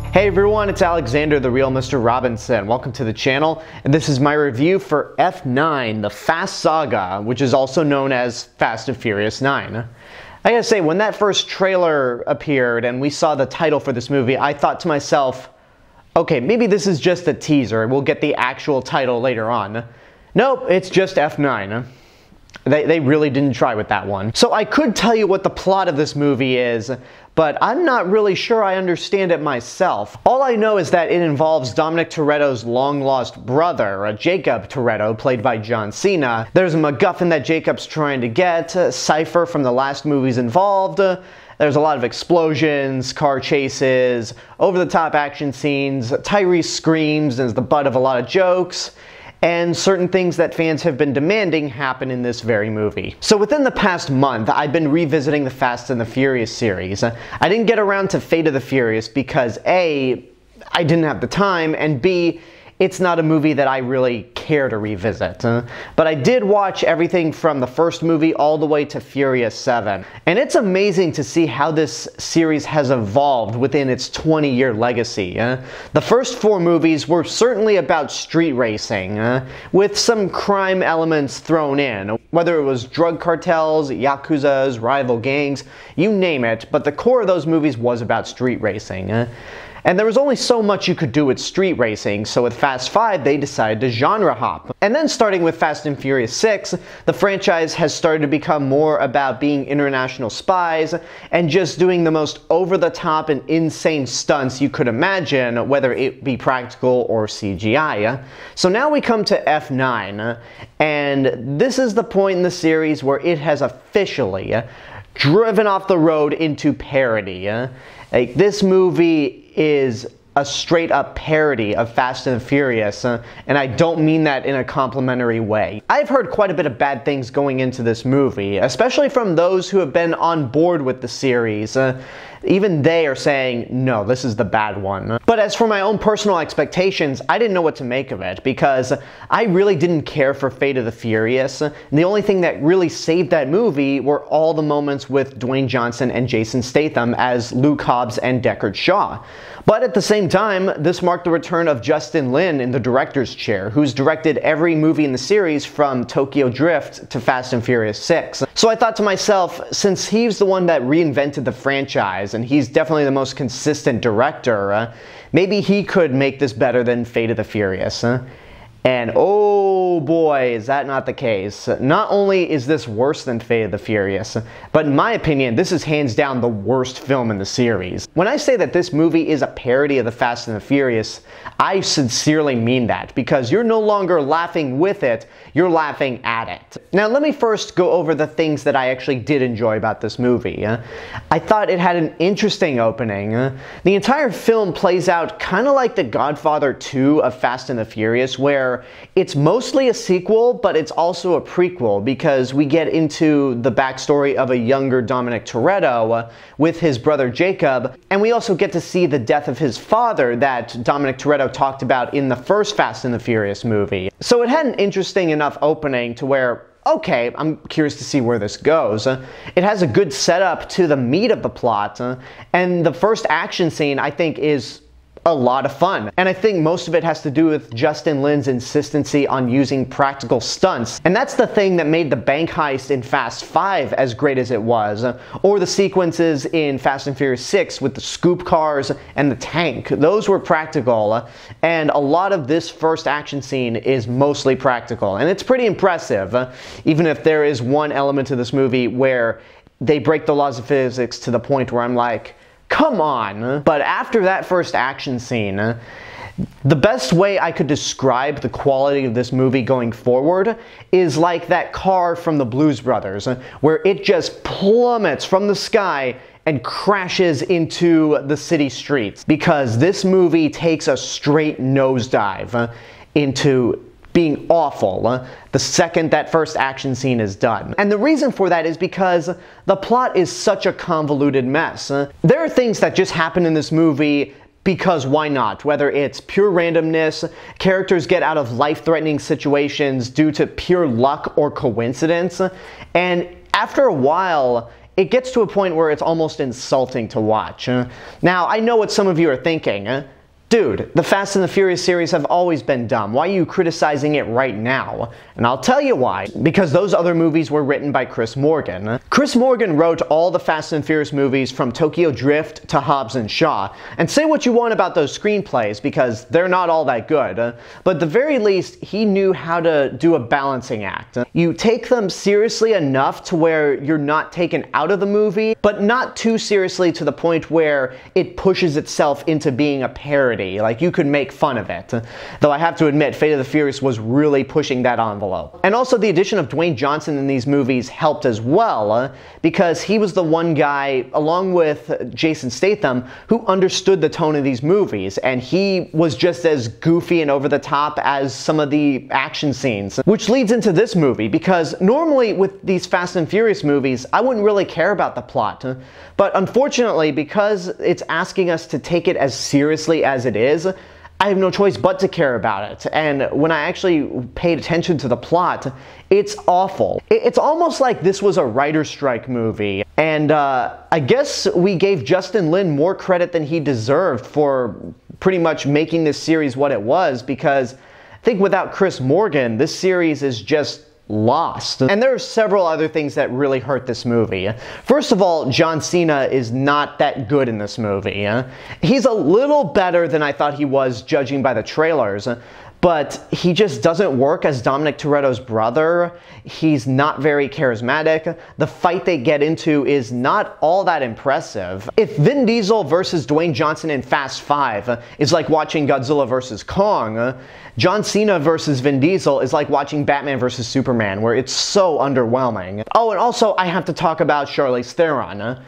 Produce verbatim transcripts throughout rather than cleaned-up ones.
Hey everyone, it's Alexander, the real Mister Robinson. Welcome to the channel, and this is my review for F nine, the Fast Saga, which is also known as Fast and Furious nine. I gotta say, when that first trailer appeared and we saw the title for this movie, I thought to myself, okay, maybe this is just a teaser, we'll get the actual title later on. Nope, it's just F nine. They, they really didn't try with that one. So I could tell you what the plot of this movie is, but I'm not really sure I understand it myself. All I know is that it involves Dominic Toretto's long-lost brother, Jacob Toretto, played by John Cena. There's a MacGuffin that Jacob's trying to get, a Cypher from the last movies involved. There's a lot of explosions, car chases, over-the-top action scenes, Tyrese screams and is the butt of a lot of jokes, and certain things that fans have been demanding happen in this very movie. So within the past month, I've been revisiting the Fast and the Furious series. I didn't get around to Fate of the Furious because A, I didn't have the time, and B, it's not a movie that I really care to revisit. Uh, but I did watch everything from the first movie all the way to Furious seven. And it's amazing to see how this series has evolved within its twenty year legacy. Uh, the first four movies were certainly about street racing, uh, with some crime elements thrown in. Whether it was drug cartels, yakuzas, rival gangs, you name it, but the core of those movies was about street racing. Uh, And there was only so much you could do with street racing, so with Fast five they decided to genre hop. And then starting with Fast and Furious six, the franchise has started to become more about being international spies and just doing the most over-the-top and insane stunts you could imagine, whether it be practical or C G I. So now we come to F nine, and this is the point in the series where it has officially driven off the road into parody. Like, this movie is a straight-up parody of Fast and Furious, uh, and I don't mean that in a complimentary way. I've heard quite a bit of bad things going into this movie, especially from those who have been on board with the series. Uh, even they are saying, no, this is the bad one. But as for my own personal expectations, I didn't know what to make of it, because I really didn't care for Fate of the Furious. And the only thing that really saved that movie were all the moments with Dwayne Johnson and Jason Statham as Luke Hobbs and Deckard Shaw. But at the same time, this marked the return of Justin Lin in the director's chair, who's directed every movie in the series from Tokyo Drift to Fast and Furious six. So I thought to myself, since he's the one that reinvented the franchise, and he's definitely the most consistent director, uh, maybe he could make this better than Fate of the Furious. Huh? And oh boy, is that not the case. Not only is this worse than Fate of the Furious, but in my opinion, this is hands down the worst film in the series. When I say that this movie is a parody of the Fast and the Furious, I sincerely mean that, because you're no longer laughing with it, you're laughing at it. Now let me first go over the things that I actually did enjoy about this movie. I thought it had an interesting opening. The entire film plays out kind of like The Godfather two of Fast and the Furious, where it's mostly a sequel, but it's also a prequel, because we get into the backstory of a younger Dominic Toretto uh, with his brother Jacob, and we also get to see the death of his father that Dominic Toretto talked about in the first Fast and the Furious movie. So it had an interesting enough opening to where, okay, I'm curious to see where this goes. Uh, it has a good setup to the meat of the plot, uh, and the first action scene, I think, is a lot of fun. And I think most of it has to do with Justin Lin's insistency on using practical stunts. And that's the thing that made the bank heist in Fast five as great as it was. Or the sequences in Fast and Furious six with the scoop cars and the tank. Those were practical. And a lot of this first action scene is mostly practical. And it's pretty impressive, even if there is one element to this movie where they break the laws of physics to the point where I'm like, come on. But after that first action scene, the best way I could describe the quality of this movie going forward is like that car from the Blues Brothers, where it just plummets from the sky and crashes into the city streets. Because this movie takes a straight nosedive into being awful uh, the second that first action scene is done. And the reason for that is because the plot is such a convoluted mess. Uh, there are things that just happen in this movie because why not? Whether it's pure randomness, characters get out of life-threatening situations due to pure luck or coincidence, and after a while, it gets to a point where it's almost insulting to watch. Now, I know what some of you are thinking. Dude, the Fast and the Furious series have always been dumb. Why are you criticizing it right now? And I'll tell you why. Because those other movies were written by Chris Morgan. Chris Morgan wrote all the Fast and Furious movies from Tokyo Drift to Hobbs and Shaw. And say what you want about those screenplays, because they're not all that good. But at the very least, he knew how to do a balancing act. You take them seriously enough to where you're not taken out of the movie, but not too seriously to the point where it pushes itself into being a parody. Like, you could make fun of it. Though I have to admit, Fate of the Furious was really pushing that envelope. And also the addition of Dwayne Johnson in these movies helped as well, uh, because he was the one guy, along with Jason Statham, who understood the tone of these movies, and he was just as goofy and over the top as some of the action scenes. Which leads into this movie, because normally with these Fast and Furious movies, I wouldn't really care about the plot. But unfortunately, because it's asking us to take it as seriously as it is, I have no choice but to care about it. And when I actually paid attention to the plot, it's awful. It's almost like this was a writer's strike movie. And uh, I guess we gave Justin Lin more credit than he deserved for pretty much making this series what it was, because I think without Chris Morgan, this series is just lost. And there are several other things that really hurt this movie. First of all, John Cena is not that good in this movie. He's a little better than I thought he was, judging by the trailers, but he just doesn't work as Dominic Toretto's brother. He's not very charismatic. The fight they get into is not all that impressive. If Vin Diesel versus Dwayne Johnson in Fast five is like watching Godzilla versus Kong, John Cena versus Vin Diesel is like watching Batman versus Superman, where it's so underwhelming. Oh, and also I have to talk about Charlize Theron.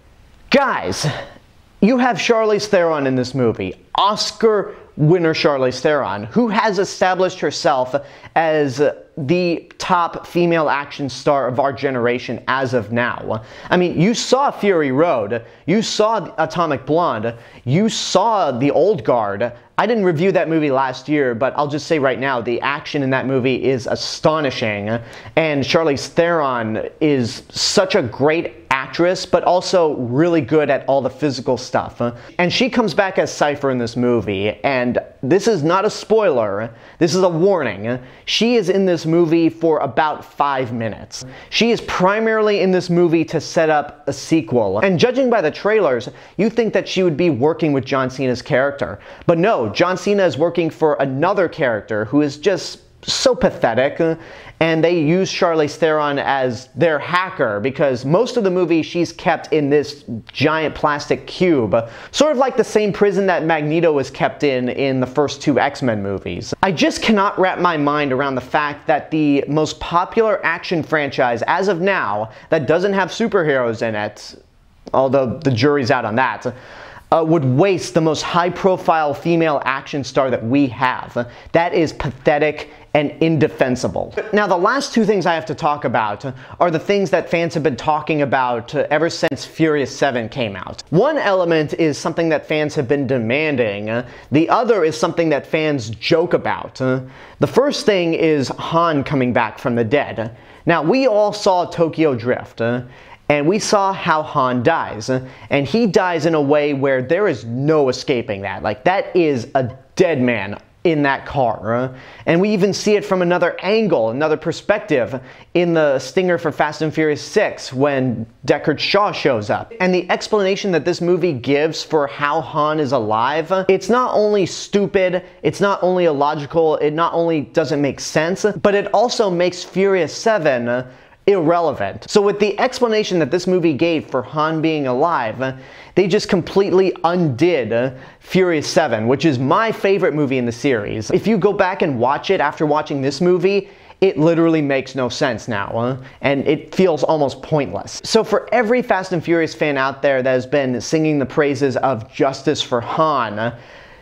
Guys, you have Charlize Theron in this movie. Oscar winner Charlize Theron, who has established herself as the top female action star of our generation as of now. I mean, you saw Fury Road, you saw Atomic Blonde, you saw The Old Guard. I didn't review that movie last year, but I'll just say right now, the action in that movie is astonishing, and Charlize Theron is such a great actress, but also really good at all the physical stuff. And she comes back as Cypher in this movie, and this is not a spoiler, this is a warning. She is in this movie for about five minutes. She is primarily in this movie to set up a sequel, and judging by the trailers, you think that she would be working with John Cena's character. But no, John Cena is working for another character who is just so pathetic, and they use Charlize Theron as their hacker because most of the movie she's kept in this giant plastic cube, sort of like the same prison that Magneto was kept in in the first two X-Men movies. I just cannot wrap my mind around the fact that the most popular action franchise as of now that doesn't have superheroes in it, although the jury's out on that, Uh, would waste the most high-profile female action star that we have. That is pathetic and indefensible. Now, the last two things I have to talk about are the things that fans have been talking about uh, ever since Furious seven came out. One element is something that fans have been demanding. Uh, the other is something that fans joke about. Uh, the first thing is Han coming back from the dead. Now, we all saw Tokyo Drift. Uh, And we saw how Han dies, and he dies in a way where there is no escaping that. Like, that is a dead man in that car. And we even see it from another angle, another perspective, in the stinger for Fast and Furious six when Deckard Shaw shows up. And the explanation that this movie gives for how Han is alive, it's not only stupid, it's not only illogical, it not only doesn't make sense, but it also makes Furious seven irrelevant. So with the explanation that this movie gave for Han being alive, they just completely undid Furious seven, which is my favorite movie in the series. If you go back and watch it after watching this movie, it literally makes no sense now, huh? And it feels almost pointless. So for every Fast and Furious fan out there that has been singing the praises of justice for Han,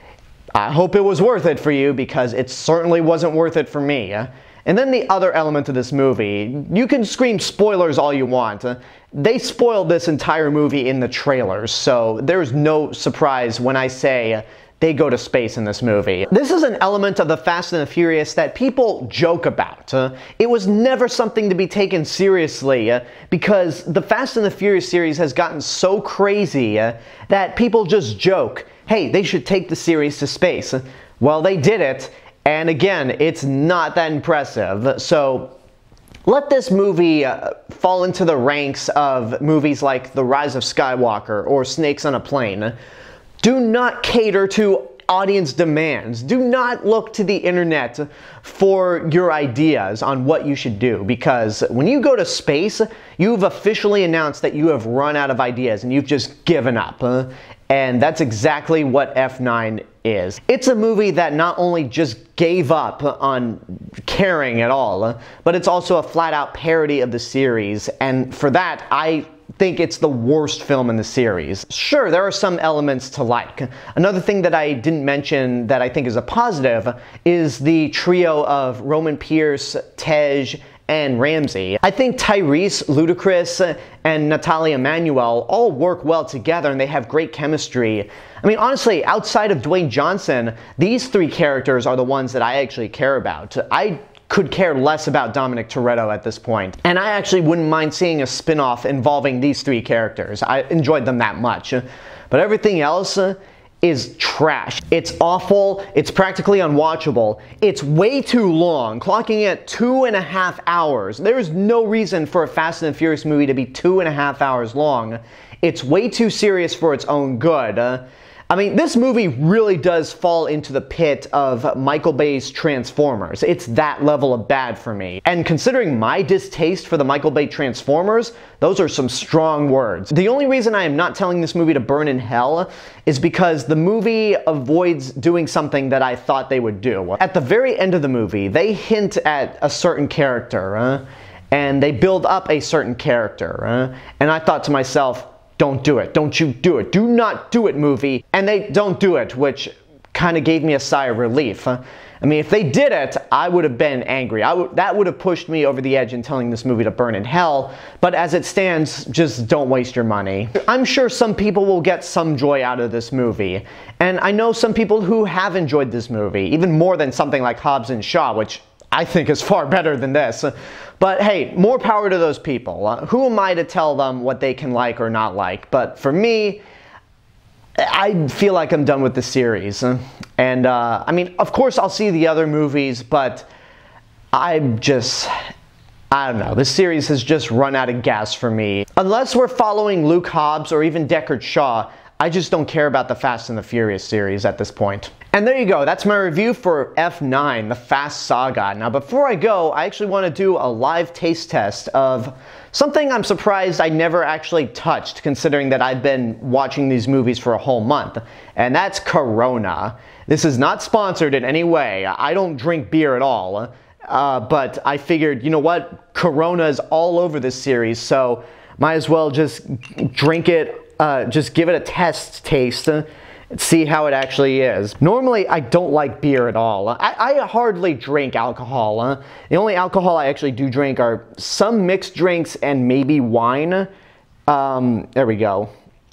I hope it was worth it for you, because it certainly wasn't worth it for me. And then the other element of this movie, you can scream spoilers all you want. They spoiled this entire movie in the trailers, so there's no surprise when I say they go to space in this movie. This is an element of the Fast and the Furious that people joke about. Uh, it was never something to be taken seriously uh, because the Fast and the Furious series has gotten so crazy uh, that people just joke, hey, they should take the series to space. Well, they did it, and again, it's not that impressive. So let this movie uh, fall into the ranks of movies like The Rise of Skywalker or Snakes on a Plane. Do not cater to audience demands. Do not look to the internet for your ideas on what you should do, because when you go to space, you've officially announced that you have run out of ideas and you've just given up. Uh, and that's exactly what F nine is. It's a movie that not only just gave up on caring at all, but it's also a flat-out parody of the series, and for that, I think it's the worst film in the series. Sure, there are some elements to like. Another thing that I didn't mention that I think is a positive is the trio of Roman Pierce, Tej, and Ramsey. I think Tyrese, Ludacris, and Nathalie Emmanuel all work well together and they have great chemistry. I mean, honestly, outside of Dwayne Johnson, these three characters are the ones that I actually care about. I could care less about Dominic Toretto at this point. And I actually wouldn't mind seeing a spin-off involving these three characters. I enjoyed them that much. But everything else is trash. It's awful, it's practically unwatchable, it's way too long, clocking at two and a half hours. There's no reason for a Fast and the Furious movie to be two and a half hours long. It's way too serious for its own good. Uh, I mean, this movie really does fall into the pit of Michael Bay's Transformers. It's that level of bad for me. And considering my distaste for the Michael Bay Transformers, those are some strong words. The only reason I am not telling this movie to burn in hell is because the movie avoids doing something that I thought they would do. At the very end of the movie, they hint at a certain character, uh, and they build up a certain character, uh, and I thought to myself, don't do it. Don't you do it. Do not do it, movie. And they don't do it, which kind of gave me a sigh of relief. Huh? I mean, if they did it, I would have been angry. I would, that would have pushed me over the edge in telling this movie to burn in hell. But as it stands, just don't waste your money. I'm sure some people will get some joy out of this movie. And I know some people who have enjoyed this movie, even more than something like Hobbs and Shaw, which I think is far better than this. But hey, more power to those people. Uh, who am I to tell them what they can like or not like? But for me, I feel like I'm done with the series. And uh, I mean, of course I'll see the other movies, but I'm just, I don't know, this series has just run out of gas for me. Unless we're following Luke Hobbs or even Deckard Shaw, I just don't care about the Fast and the Furious series at this point. And there you go, that's my review for F nine, the Fast Saga. Now before I go, I actually want to do a live taste test of something I'm surprised I never actually touched, considering that I've been watching these movies for a whole month, and that's Corona. This is not sponsored in any way. I don't drink beer at all, uh, but I figured, you know what, Corona is all over this series, so might as well just drink it, uh, just give it a test taste, uh, see how it actually is. Normally, I don't like beer at all. I, I hardly drink alcohol. Huh? The only alcohol I actually do drink are some mixed drinks and maybe wine. Um, there we go.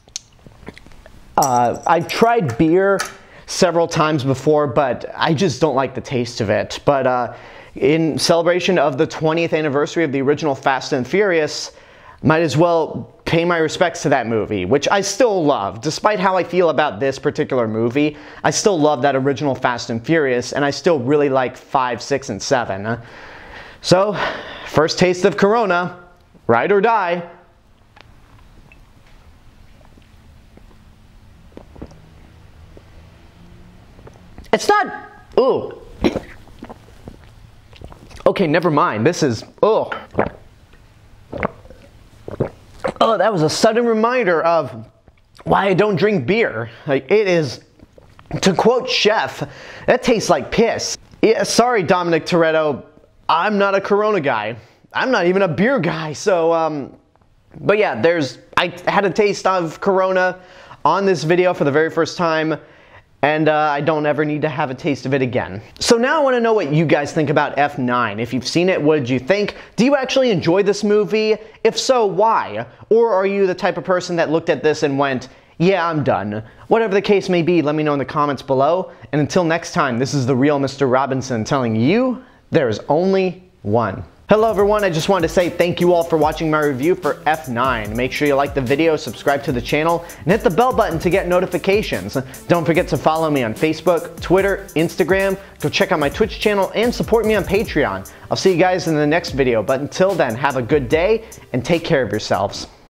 Uh, I've tried beer several times before, but I just don't like the taste of it. But uh, in celebration of the twentieth anniversary of the original Fast and Furious, might as well pay my respects to that movie, which I still love. Despite how I feel about this particular movie, I still love that original Fast and Furious, and I still really like five, six, and seven. So, first taste of Corona, ride or die. It's not, ooh. Okay, never mind, this is, oh. Oh, that was a sudden reminder of why I don't drink beer. Like, it is, to quote Chef, that tastes like piss. Yeah, sorry, Dominic Toretto, I'm not a Corona guy. I'm not even a beer guy, so, um, but yeah, there's, I had a taste of Corona on this video for the very first time, and uh, I don't ever need to have a taste of it again. So now I want to know what you guys think about F nine. If you've seen it, what did you think? Do you actually enjoy this movie? If so, why? Or are you the type of person that looked at this and went, yeah, I'm done. Whatever the case may be, let me know in the comments below. And until next time, this is the real Mister Robinson telling you there is only one. Hello everyone, I just wanted to say thank you all for watching my review for F nine. Make sure you like the video, subscribe to the channel, and hit the bell button to get notifications. Don't forget to follow me on Facebook, Twitter, Instagram, go check out my Twitch channel, and support me on Patreon. I'll see you guys in the next video, but until then, have a good day, and take care of yourselves.